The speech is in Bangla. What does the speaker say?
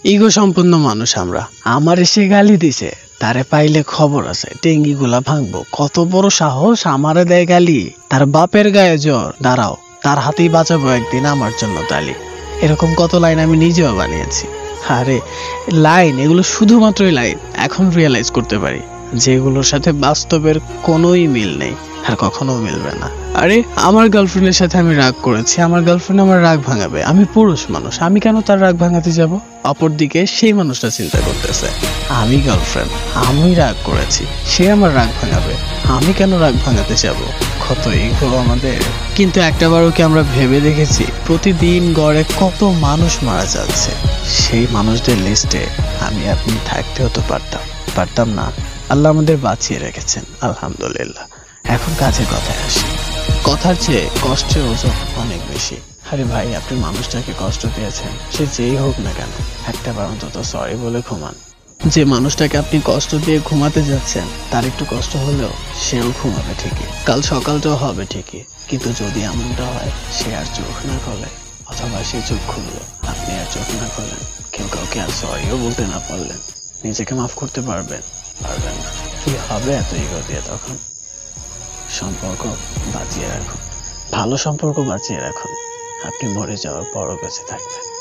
ইগো সম্পন্ন মানুষ আমরা। আমার এসে গালি দিছে, তারে পাইলে খবর আছে, টেঙ্গি গুলা ভাঙবো। কত বড় সাহস, আমারে দেয় গালি। তার বাপের গায়ে জ্বর, দাঁড়াও তার হাতেই বাঁচাবো একদিন আমার জন্য তালি। এরকম কত লাইন আমি নিজেও বানিয়েছি। আরে লাইন, এগুলো শুধুমাত্রই লাইন। এখন রিয়েলাইজ করতে পারি যেগুলোর সাথে বাস্তবের কোনোই মিল নেই, আর কখনো মিলবে না। আরে আমার গার্লফ্রেন্ডের সাথে আমি রাগ করেছি, আমার গার্লফ্রেন্ড আমার রাগ ভাঙাবে। আমি পুরুষ মানুষ, আমি কেন তার রাগ ভাঙাতে যাব? অপরদিকে সেই মানুষটা চিন্তা করতেছে, আমি গার্লফ্রেন্ড, আমি রাগ করেছি, সে আমার রাগ ভাঙাবে, আমি কেন রাগ ভাঙাতে যাব? কত ইগো আমাদের। কিন্তু একটাবারও কি আমরা ভেবে দেখেছি প্রতিদিন গড়ে কত মানুষ মারা যাচ্ছে? সেই মানুষদের লিস্টে আমি আপনি থাকতেও তো পারতাম না। আল্লাহ আমাদের বাঁচিয়ে রেখেছেন, আলহামদুলিল্লাহ। এখন কাজের কথায় আসি। কথার চেয়ে কষ্টের ওজন অনেক বেশি। আরে ভাই, আপনি মানুষটাকে কষ্ট দিয়েছেন, সে যেই হোক না কেন, একটাবার অন্তত সরি বলে ঘুমান। যে মানুষটাকে আপনি কষ্ট দিয়ে ঘুমাতে যাচ্ছেন, তার একটু কষ্ট হলেও সেও ঘুমাবে ঠিকই, কাল সকালটাও হবে ঠিকই। কিন্তু যদি এমনটা হয় সে আর চোখ না খোলে, অথবা সে চোখ খুললো, আপনি আর চোখ না খোলেন, কেউ কাউকে আর সরিও বলতে না পারলেন, নিজেকে মাফ করতে পারবেন না, কি হবে এত ইগো দিয়ে? তখন সম্পর্ক বাঁচিয়ে রাখুন, ভালো সম্পর্ক বাঁচিয়ে রাখুন, আপনি মরে যাওয়ার পরও বেঁচে থাকবেন।